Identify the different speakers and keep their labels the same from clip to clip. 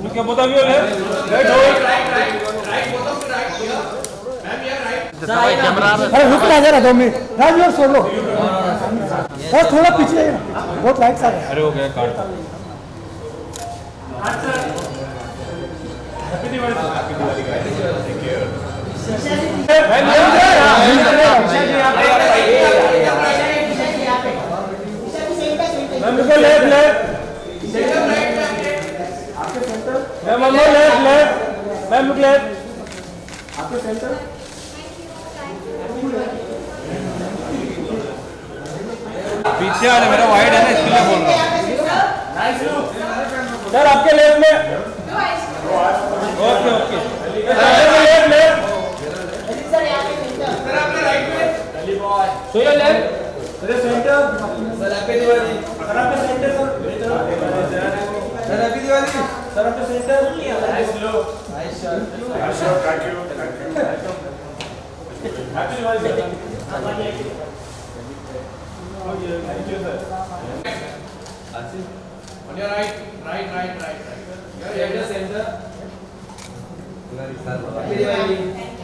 Speaker 1: क्या बोलता है राइट
Speaker 2: अरे रुक ना जरा 2 मिनट राज और सोलो और थोड़ा पीछे बहुत लाइट सा है।
Speaker 1: अरे हो गया काट happy Diwali thank you ma'am को लेफ्ट लेफ्ट आपके centre ma'am left left ma'am look left आपके सेंटर पीछे वाले मेरा वाइड है ना इसलिए बोल रहा हूँ सर आपके लेफ्ट में okay okay left left sir आपके राइट में सोया लेफ्ट सर सेंटर सर आपके दिवाली सर आपके centre sir happy Diwali sir आपके सेंटर नाइस लो nice shot thank you happy Diwali Thank you, sir. On your right. Your center. Happy Diwali.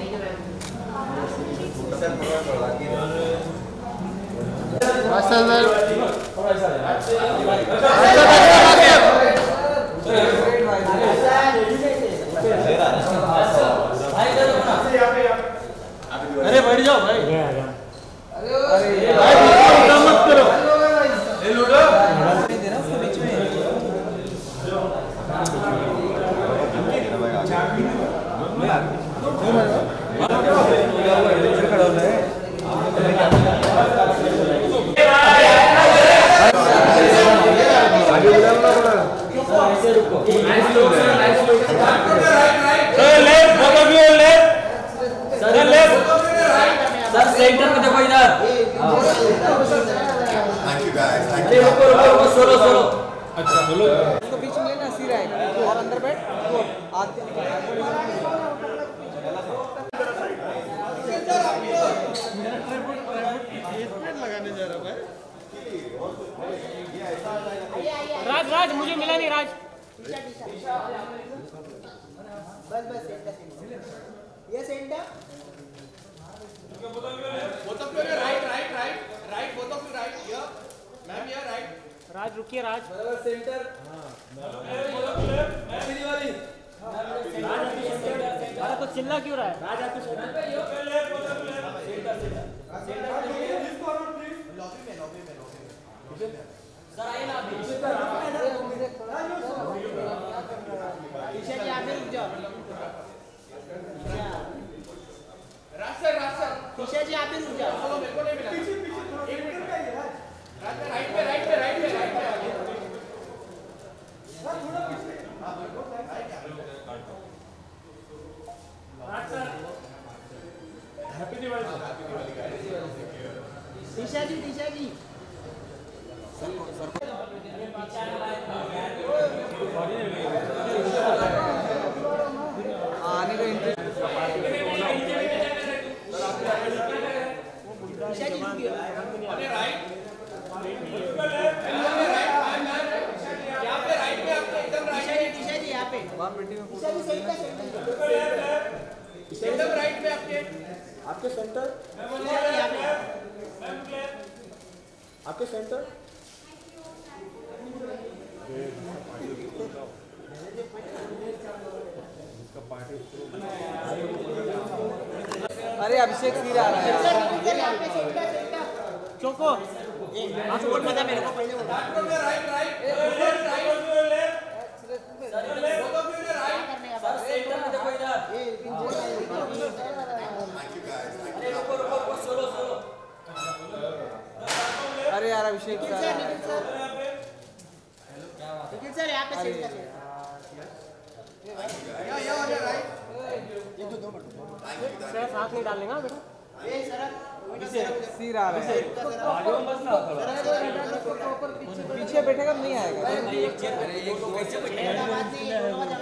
Speaker 1: अरे बैठ जाओ भाई। मत करो लूडो सर सेंटर में देखो इधर सोलो अच्छा सोलो
Speaker 2: इसको बीच में लेना सीधा है और अंदर बैठ आते लगाने जा रहा भाई
Speaker 3: राज मुझे मिला नहीं राज
Speaker 2: बस सेंटर ये centre
Speaker 4: both of you right both of you right here ma'am here right
Speaker 3: Raj रुकिए राज
Speaker 4: बराबर सेंटर हैप्पी दिवाली
Speaker 3: अरे तो चिल्ला क्यों रहा है
Speaker 4: राज आपके सेंटर लॉबी में सर आइए ना पीछे
Speaker 2: जी आगे रुक जाओ
Speaker 4: रास्ता
Speaker 2: पीछे जी आगे रुक जाओ
Speaker 4: चलो मेरे को नहीं मिला पीछे एक मिनट राइट पे राइट पे थोड़ा पीछे हां बिल्कुल right sir happy Diwali
Speaker 2: Disha ji आने को
Speaker 4: सेंटर राइट में
Speaker 2: आपके सेंटर आपके सेंटर अरे अभिषेक सिर आ रहा है
Speaker 3: चोको
Speaker 2: बोल मत मेरे को पहले बोल
Speaker 4: राइट
Speaker 2: सर सेंटर में देखो इधर
Speaker 4: सोलो
Speaker 2: अरे यार अभिषेक सर
Speaker 5: निखिल सर यहाँ पे सेंटर है
Speaker 3: सर साथ नहीं डालेगा बेटा
Speaker 2: सिर आ रहा है पीछे बैठेगा नहीं आएगा